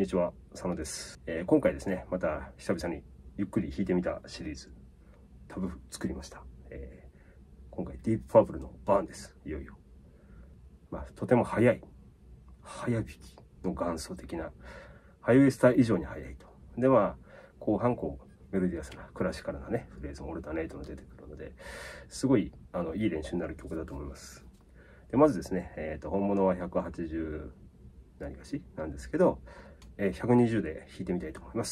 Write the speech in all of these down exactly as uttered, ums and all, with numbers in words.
にちは、佐野です、えー、今回ですね、また久々にゆっくり弾いてみたシリーズ、タブ作りました。えー、今回、ディープパープルのバーンです。いよいよ。まあ、とても速い、速弾きの元祖的な、ハイウエスター以上に速いと。で、まあ、後半こう、メロディアスなクラシカルなね、フレーズもオルタネイトの出てくるので、すごいあのいい練習になる曲だと思います。でまずですね、えーと、本物はひゃくはちじゅう何かしなんですけど、えー、ひゃくにじゅうで弾いてみたいと思います。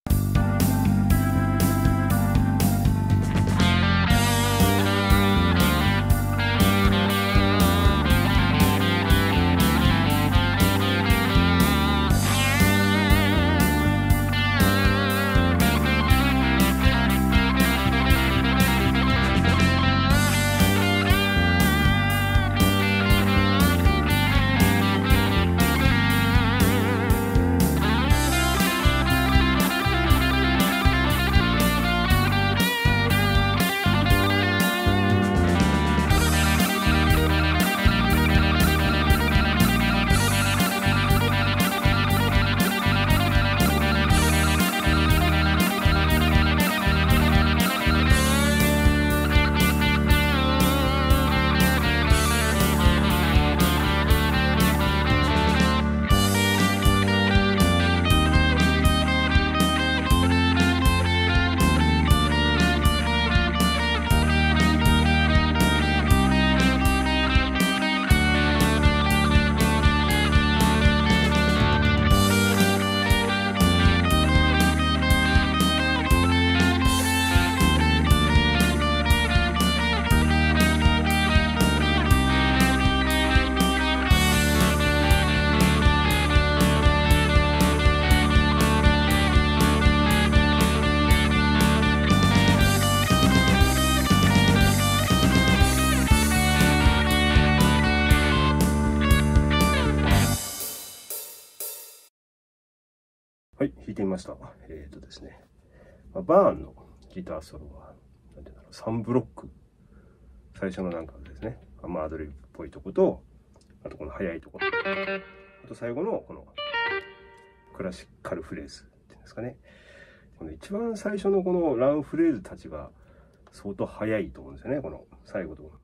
はい、弾いてみました。えっとですね、まあ、バーンのギターソロは、なんていうんだろう、さんブロック。最初のなんかですね、まあ、アドリブっぽいとこと、あとこの速いところ、あと最後のこのクラシカルフレーズっていうんですかね。この一番最初のこのランフレーズたちが相当速いと思うんですよね、この最後ところ。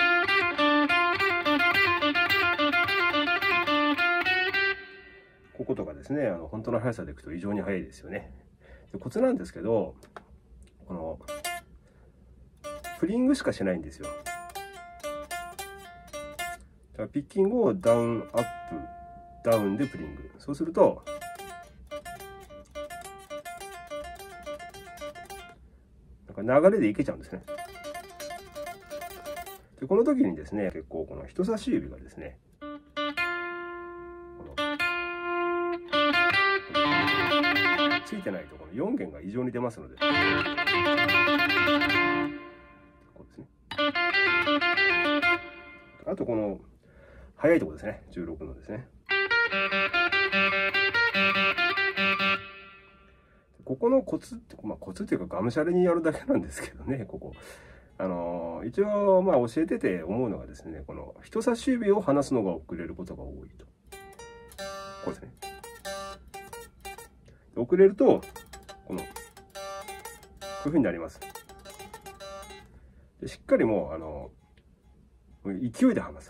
こことかですね、あの本当の速さでいくと異常に速いですよね。でコツなんですけど、このフリングしかしないんですよ。だからピッキングをダウンアップダウンでプリング。そうするとなんか流れでいけちゃうんですね。でこの時にですね、結構この人差し指がですね、ついてないところよん弦が異常に出ますので、こうですね。あとこの速いところですね、じゅうろくのですね。ここのコツって、まあ、コツっていうかがむしゃらにやるだけなんですけどね、ここ。あのー、一応まあ教えてて思うのがですね、この人差し指を離すのが遅れることが多いと。こうですね。遅れると、この、こういうふうになります。でしっかりもう、あの、勢いで離す。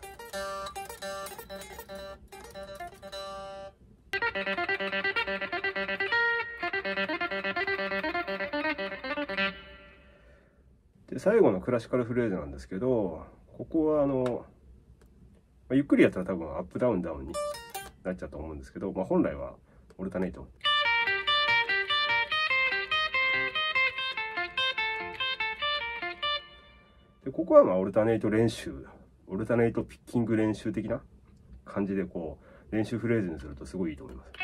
で最後のクラシカルフレーズなんですけど、ここはあの、ゆっくりやったら多分アップダウンダウンになっちゃうと思うんですけど、まあ、本来はオルタネイト。でここはまあオルタネイト練習、オルタネイトピッキング練習的な感じでこう練習フレーズにするとすごいいいと思います。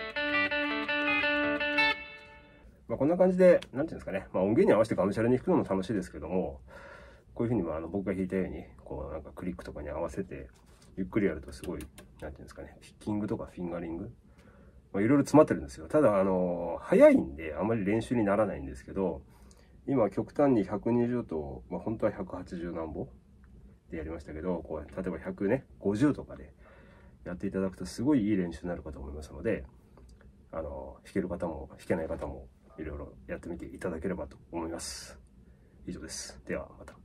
まあこんな感じで、なんていうんですかね、まあ、音源に合わせてがむしゃらに弾くのも楽しいですけども、こういうふうにまああの僕が弾いたように、こうなんかクリックとかに合わせて、ゆっくりやるとすごい、なんていうんですかね、ピッキングとかフィンガリング、まあ、いろいろ詰まってるんですよ。ただ、あの、早いんであまり練習にならないんですけど、今極端にひゃくにじゅうと、まあ、本当はひゃくはちじゅう何歩でやりましたけど、こう例えばひゃくごじゅうとかでやっていただくとすごいいい練習になるかと思いますので、 あの、弾ける方も弾けない方もいろいろやってみていただければと思います。以上です。ではまた。